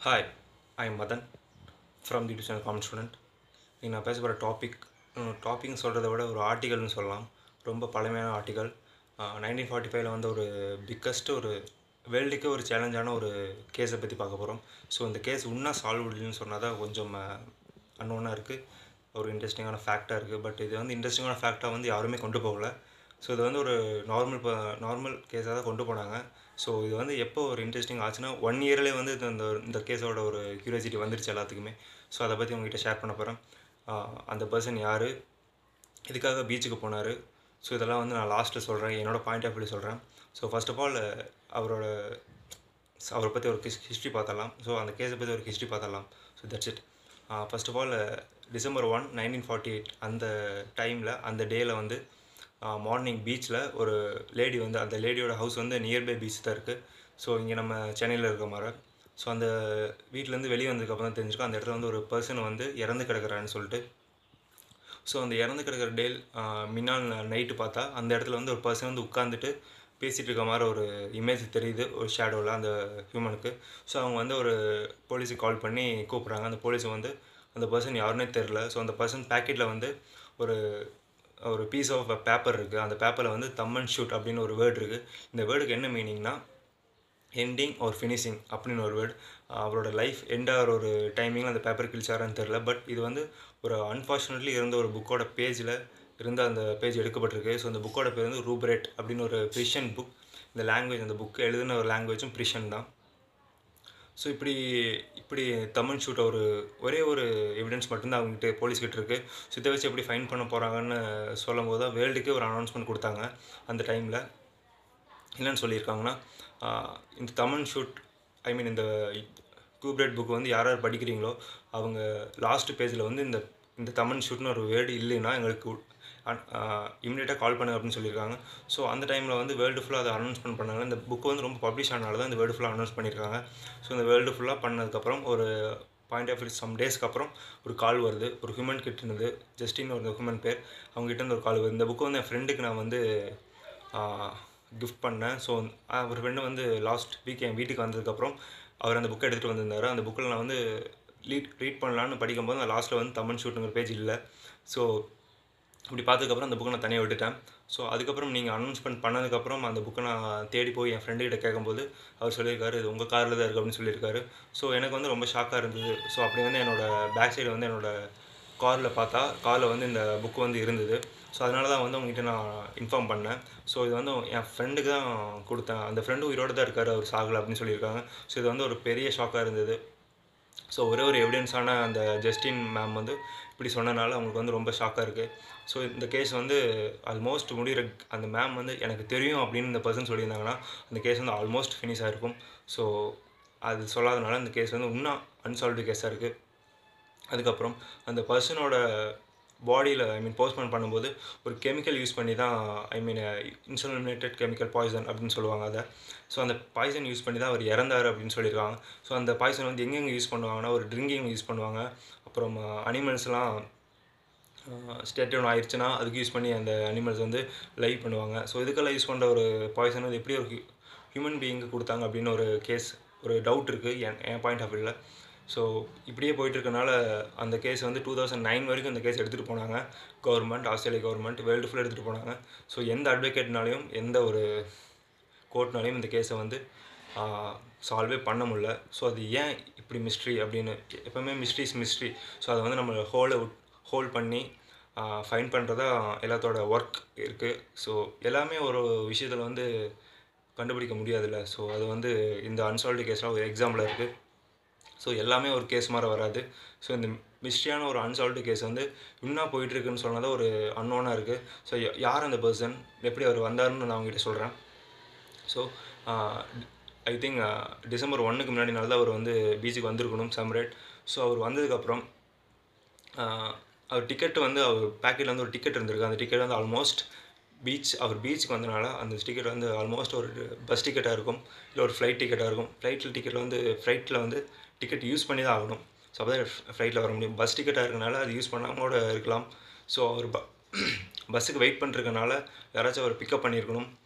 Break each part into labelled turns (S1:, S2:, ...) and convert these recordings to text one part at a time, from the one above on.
S1: Hi, I am Madan from the Tuition Common Student. நான் பேச போகிற டாபிக்னு சொல்கிறத விட ஒரு ஆர்டிகல்னு சொல்லலாம். ரொம்ப பழமையான ஆர்டிகல். 1945 வந்த ஒரு ஒரு வேர்ல்டுக்கே ஒரு சேலஞ்சான ஒரு கேஸை பற்றி பார்க்க போகிறோம். ஸோ இந்த கேஸ் இன்னும் சால்வ் இல்லைன்னு சொன்னால் தான் கொஞ்சம் அன்னோனாக இருக்குது. ஒரு இன்ட்ரெஸ்டிங்கான ஃபேக்டாக இருக்குது. பட் இது வந்து இன்ட்ரெஸ்டிங்கான ஃபேக்டாக வந்து யாருமே கொண்டு போகல. ஸோ இது வந்து ஒரு நார்மல் கேஸாக தான் கொண்டு போனாங்க. ஸோ இது வந்து எப்போ ஒரு இன்ட்ரெஸ்டிங் ஆச்சுன்னா 1 இயர்லேயே வந்து இந்த கேஸோட ஒரு க்யூரியாசிட்டி வந்துருச்சு எல்லாத்துக்குமே. ஸோ அதை பற்றி உங்ககிட்ட ஷேர் பண்ண போகிறேன். அந்த பர்சன் யார், இதுக்காக பீச்சுக்கு போனார். ஸோ இதெல்லாம் வந்து நான் லாஸ்ட்டில் சொல்கிறேன், என்னோடய பாயிண்ட் ஆஃப் வியூ சொல்கிறேன். ஸோ ஃபர்ஸ்ட் ஆஃப் ஆல் அவரை பற்றி ஒரு ஹிஸ்ட்ரி பார்த்தரலாம். ஸோ அந்த கேஸை பற்றி ஒரு ஹிஸ்ட்ரி பார்த்தரலாம். So that's it. First of all December 1, 1948 அந்த டைமில் அந்த டேயில் வந்து மார்னிங் பீச்சில் ஒரு லேடி வந்து, அந்த லேடியோட ஹவுஸ் வந்து நியர்பை பீச் தான் இருக்குது. ஸோ இங்கே நம்ம சென்னையில் இருக்க மாதிரி. ஸோ அந்த வீட்டிலேருந்து வெளியே வந்ததுக்கப்புறம் தான் தெரிஞ்சுக்கோ அந்த இடத்துல வந்து ஒரு பர்சன் வந்து இறந்து கிடக்குறான்னு சொல்லிட்டு. ஸோ அந்த இறந்து கிடக்கிற முன்னாள் நைட்டு பார்த்தா அந்த இடத்துல வந்து ஒரு பர்சன் வந்து உட்காந்துட்டு பேசிகிட்டு இருக்க மாதிரி ஒரு இமேஜ் தெரியுது, ஒரு ஷேடோவில் அந்த ஹியூமனுக்கு. ஸோ அவங்க வந்து ஒரு போலீஸுக்கு கால் பண்ணி கூப்பிட்றாங்க. அந்த போலீஸை வந்து அந்த பர்சன் யாருன்னே தெரில. ஸோ அந்த பர்சன் பேக்கெட்டில் வந்து ஒரு ஒரு பீஸ் ஆஃப் பேப்பர் இருக்குது. அந்த பேப்பரில் வந்து தம் அண்ட் ஷூட் அப்படின்னு ஒரு வேர்டு இருக்குது. இந்த வேர்டுக்கு என்ன மீனிங்னா எண்டிங் ஒரு ஃபினிஷிங் அப்படின்னு ஒரு வேர்டு. அவரோட லைஃப் எண்டாகிற ஒரு டைமிங்கில் அந்த பேப்பர் கிழிச்சாரான்னு தெரில. பட் இது வந்து ஒரு அன்ஃபார்ச்சுனேட்லி இருந்த ஒரு புக்கோட பேஜில் இருந்த அந்த பேஜ் எடுக்கப்பட்டிருக்கு. ஸோ அந்த புக்கோட பேர் வந்து ரூபரேட் அப்படின்னு ஒரு பிரிஷன் புக். இந்த லாங்குவேஜ், அந்த புக்கு எழுதின ஒரு லாங்குவேஜும் பிரிஷன் தான். ஸோ இப்படி தமன் ஷூட்டை ஒரே ஒரு எவிடன்ஸ் மட்டும்தான் அவங்ககிட்ட போலீஸ்கிட்ட இருக்குது. ஸோ இதை வச்சு எப்படி ஃபைன் பண்ண போகிறாங்கன்னு சொல்லும் போது தான் வேர்ல்டுக்கே ஒரு அனௌன்ஸ்மெண்ட் கொடுத்தாங்க. அந்த டைமில் என்னென்னு சொல்லியிருக்காங்கன்னா, இந்த தமன் ஷூட் இந்த ரூபரேட் புக் வந்து யார் யார் படிக்கிறீங்களோ அவங்க லாஸ்ட் பேஜில் வந்து இந்த தமன் ஷூட்னு ஒரு வேர்டு இல்லைன்னா எங்களுக்கு இமீடியட்டாக கால் பண்ணுங்க அப்படின்னு சொல்லியிருக்காங்க. ஸோ அந்த டைமில் வந்து வேர்ல்டு ஃபுல்லாக அதை அனௌன்ஸ்மெண்ட் பண்ணாங்க. இந்த புக்கு வந்து ரொம்ப பப்ளிஷ் ஆனால தான் இந்த வேர்ல்டு ஃபுல்லாக அனௌன்ஸ் பண்ணியிருக்காங்க. ஸோ இந்த வேர்ல்டு ஃபுல்லாக பண்ணதுக்கப்புறம் ஒரு பாயிண்ட் ஆஃப் சம் டேஸ்க்கு அப்புறம் ஒரு கால் வருது. ஒரு ஹியூமன் கிட்ட இருந்து, ஜஸ்டின் ஒரு ஹியூமன் பேர், அவங்ககிட்ட ஒரு கால் வருது. இந்த புக்கு வந்து என் ஃப்ரெண்டுக்கு நான் வந்து கிஃப்ட் பண்ணேன். ஸோ ஒரு ஃப்ரெண்டு வந்து லாஸ்ட் வீக் என் வீட்டுக்கு வந்ததுக்கப்புறம் அவர் அந்த புக்கை எடுத்துகிட்டு வந்திருந்தார். அந்த புக்கில் நான் வந்து ரீட் பண்ணலான்னு படிக்கும்போது நான் லாஸ்ட்டில் வந்து தமன் ஷூட்டுங்கிற பேஜ் இல்லை. ஸோ இப்படி பார்த்ததுக்கப்புறம் அந்த புக்கை நான் தனியாக விட்டுட்டேன். ஸோ அதுக்கப்புறம் நீங்கள் அனௌன்ஸ்மெண்ட் பண்ணதுக்கப்புறம் அந்த புக்கை நான் தேடி போய் என் ஃப்ரெண்டுகிட்ட கேட்கும்போது அவர் சொல்லியிருக்காரு, இது உங்கள் காரில் தான் இருக்குது அப்படின்னு சொல்லியிருக்காரு. ஸோ எனக்கு வந்து ரொம்ப ஷாக்காக இருந்தது. ஸோ அப்படி வந்து என்னோடய பேக் சைடு வந்து என்னோடய காரில் வந்து இந்த புக்கு வந்து இருந்தது. ஸோ அதனால தான் வந்து அவங்ககிட்ட நான் இன்ஃபார்ம் பண்ணேன். ஸோ இது வந்து என் ஃப்ரெண்டுக்கு தான் கொடுத்தேன். அந்த ஃப்ரெண்டு உயிரோடு தான் இருக்கார், அவர் சாகலை அப்படின்னு சொல்லியிருக்காங்க. ஸோ இது வந்து ஒரு பெரிய ஷாக்காக இருந்தது. ஸோ ஒரே ஒரு எவிடன்ஸான அந்த ஜஸ்டின் மேம் வந்து இப்படி சொன்னனால அவங்களுக்கு வந்து ரொம்ப ஷாக்காக இருக்குது. ஸோ இந்த கேஸ் வந்து ஆல்மோஸ்ட் முடிகிற, அந்த மேம் வந்து எனக்கு தெரியும் அப்படின்னு இந்த பர்சன் சொல்லியிருந்தாங்கன்னா அந்த கேஸ் வந்து ஆல்மோஸ்ட் ஃபினிஷ் ஆகிருக்கும். ஸோ அது சொல்லாதனால இந்த கேஸ் வந்து இன்னும் அன்சால்வ்டு கேஸாக இருக்குது. அதுக்கப்புறம் அந்த பர்சனோட பாடியில் போஸ்ட்மார்ட்டம் பண்ணும்போது ஒரு கெமிக்கல் யூஸ் பண்ணி தான் இன்சுலினேட்டட் கெமிக்கல் பாய்சன் அப்படின்னு சொல்லுவாங்க அதை. ஸோ அந்த பாய்சன் யூஸ் பண்ணி தான் அவர் இறந்தார் அப்படின்னு சொல்லியிருக்காங்க. ஸோ அந்த பாய்சன் வந்து எங்கெங்கே யூஸ் பண்ணுவாங்கன்னா ஒரு ட்ரிங்கிங் யூஸ் பண்ணுவாங்க. அப்புறம் அனிமல்ஸ்லாம் ஸ்டேட்யூன் ஆயிடுச்சுன்னா அதுக்கு யூஸ் பண்ணி அந்த அனிமல்ஸ் வந்து லைவ் பண்ணுவாங்க. ஸோ இதுக்கெல்லாம் யூஸ் பண்ணுற ஒரு பாய்சன் வந்து எப்படி ஒரு ஹியூமன் பீயிங்கு கொடுத்தாங்க அப்படின்னு ஒரு கேஸ், ஒரு டவுட் இருக்குது என் பாயிண்ட் ஆஃப் வியூவில். ஸோ இப்படியே போயிட்டுருக்கனால அந்த கேஸ் வந்து 2009 வரைக்கும் இந்த கேஸ் எடுத்துகிட்டு போனாங்க கவர்மெண்ட், ஆஸ்திரேலியா கவர்மெண்ட் வேர்ல்டு ஃபுல்லாக எடுத்துகிட்டு போனாங்க. ஸோ எந்த அட்வொகேட்னாலையும் எந்த ஒரு கோர்ட்னாலையும் இந்த கேஸை வந்து சால்வே பண்ண முடியல. ஸோ அது ஏன் இப்படி மிஸ்ட்ரி அப்படின்னு, எப்போவுமே மிஸ்ட்ரி. ஸோ அதை வந்து நம்ம ஹோல்ட் பண்ணி ஃபைன் பண்ணுறதா எல்லாத்தோட ஒர்க் இருக்குது. ஸோ எல்லாமே ஒரு விஷயத்தில் வந்து கண்டுபிடிக்க முடியாதுல்ல. ஸோ அது வந்து இந்த அன்சால்வ்டு கேஸ்லாம் ஒரு எக்ஸாம்பிளாக இருக்குது. ஸோ எல்லாமே ஒரு கேஸ் மாதிரி வராது. ஸோ இந்த மிஸ்ட்ரியான ஒரு அன்சால்வ்டு கேஸ் வந்து இன்னும் போயிட்டுருக்குன்னு சொன்னால் தான் ஒரு அன்னோனாக இருக்குது. ஸோ யார் அந்த பர்சன், எப்படி அவர் வந்தாருன்னு நான் அவங்ககிட்ட சொல்கிறேன். ஸோ ஐ திங்க் December 1க்கு முன்னாடினால தான் அவர் வந்து பீச்சுக்கு வந்திருக்கணும் சம்ரேட். ஸோ அவர் வந்ததுக்கப்புறம் அவர் டிக்கெட்டு வந்து அவர் பேக்கெட்டில் வந்து ஒரு டிக்கெட் இருந்திருக்கு. அந்த டிக்கெட் வந்து ஆல்மோஸ்ட் அவர் பீச்சுக்கு வந்தனால அந்த டிக்கெட் வந்து ஆல்மோஸ்ட் ஒரு பஸ் டிக்கெட்டாக இருக்கும், இல்லை ஒரு ஃப்ளைட் டிக்கெட்டாக இருக்கும். ஃப்ளைட்டில் வந்து டிக்கெட் யூஸ் பண்ணி தான் ஆகணும். ஸோ அப்போ தான் ஃப்ளைட்டில் வர முடியும். பஸ் டிக்கெட்டாக இருக்கனால அது யூஸ் பண்ணாமல் கூட இருக்கலாம். ஸோ அவர் பஸ்ஸுக்கு வெயிட் பண்ணிருக்கனால யாராச்சும் அவர் பிக்கப்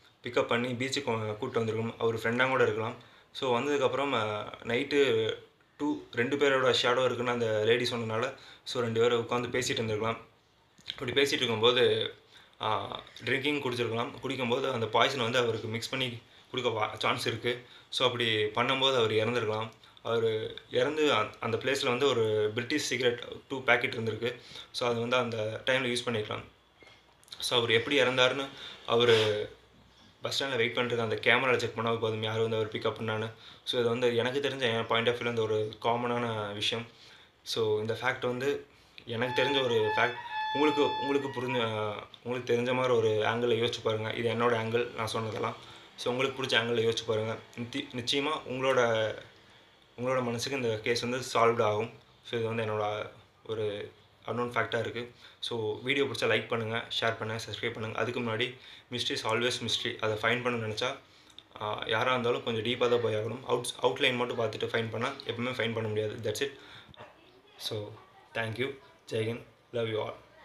S1: பண்ணி பீச்சுக்கு கூப்பிட்டு வந்திருக்கணும். அவர் ஃப்ரெண்டாக கூட இருக்கலாம். ஸோ வந்ததுக்கப்புறம் நைட்டு 2 பேரோட ஷேடோ இருக்குன்னு அந்த லேடி சொன்னனால ஸோ 2 பேரும் உட்காந்து பேசிகிட்டு இருந்திருக்கலாம். அப்படி பேசிகிட்டு இருக்கும்போது ட்ரிங்கிங் குடிச்சிருக்கலாம். குடிக்கும்போது அந்த பாய்சனை வந்து அவருக்கு மிக்ஸ் பண்ணி கொடுக்க சான்ஸ் இருக்குது. ஸோ அப்படி பண்ணும்போது அவர் இறந்துருக்கலாம். அவர் இறந்து அந்த பிளேஸில் வந்து ஒரு பிரிட்டிஷ் சிகரெட் 2 பேக்கெட் இருந்திருக்கு. ஸோ அது வந்து அந்த டைமில் யூஸ் பண்ணிக்கலாம். ஸோ அவர் எப்படி இறந்தாருன்னு அவர் பஸ் ஸ்டாண்டில் வெயிட் பண்ணிட்டு அந்த கேமராவில் செக் பண்ணால் போதும் யார் வந்து அவர் பிக்கப் பண்ணான்னு. ஸோ இது வந்து எனக்கு தெரிஞ்ச என் பாயிண்ட் ஆஃப் வியூவில் இந்த ஒரு காமனான விஷயம். ஸோ இந்த ஃபேக்ட் வந்து எனக்கு தெரிஞ்ச ஒரு ஃபேக்ட். உங்களுக்கு தெரிஞ்ச மாதிரி ஒரு ஆங்கிளில் யோசிச்சு பாருங்கள். இது என்னோடய ஆங்கிள், நான் சொன்னதெல்லாம். ஸோ உங்களுக்கு பிடிச்ச ஆங்கிளில் யோசிச்சு பாருங்கள். நிச்சயமாக உங்களோட மனசுக்கு இந்த கேஸ் வந்து சால்வ்டு ஆகும். ஸோ இது வந்து என்னோடய ஒரு அன்னோன் ஃபேக்டாக இருக்குது. ஸோ வீடியோ பிடிச்சா லைக் பண்ணுங்கள், ஷேர் பண்ணுங்கள், சப்ஸ்கிரைப் பண்ணுங்கள். அதுக்கு முன்னாடி மிஸ்ட்ரி இஸ் ஆல்வேஸ் மிஸ்ட்ரி. அதை ஃபைண்ட் பண்ண நினச்சா யாராக இருந்தாலும் கொஞ்சம் டீப்பாக தான் போய் ஆகணும். அவுட்லைன் மட்டும் பார்த்துட்டு ஃபைண்ட் பண்ணால் எப்பவுமே ஃபைண்ட் பண்ண முடியாது. That's it. So thank you. ஜெய் ஹிந்த். Love you all.